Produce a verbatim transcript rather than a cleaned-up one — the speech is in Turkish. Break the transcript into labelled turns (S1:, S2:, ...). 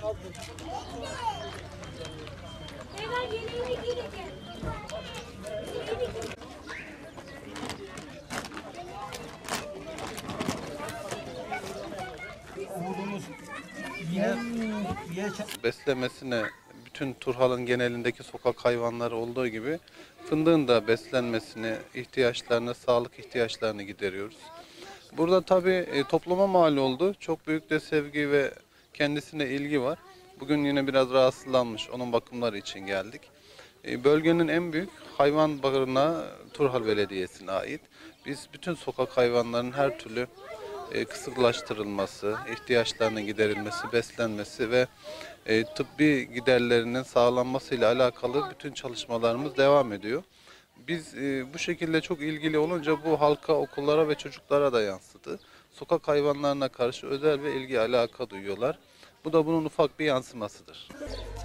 S1: Beslemesine bütün Turhal'ın genelindeki sokak hayvanları olduğu gibi fındığın da beslenmesini, ihtiyaçlarını, sağlık ihtiyaçlarını gideriyoruz. Burada tabii e, topluma mal oldu. Çok büyük de sevgi ve kendisine ilgi var. Bugün yine biraz rahatsızlanmış. Onun bakımları için geldik. E, bölgenin en büyük hayvan barınağı Turhal Belediyesi'ne ait. Biz bütün sokak hayvanlarının her türlü e, kısırlaştırılması, ihtiyaçlarının giderilmesi, beslenmesi ve e, tıbbi giderlerinin sağlanmasıyla alakalı bütün çalışmalarımız devam ediyor. Biz e, bu şekilde çok ilgili olunca bu halka, okullara ve çocuklara da yansıdı. Sokak hayvanlarına karşı özel ve ilgi alaka duyuyorlar. Bu da bunun ufak bir yansımasıdır.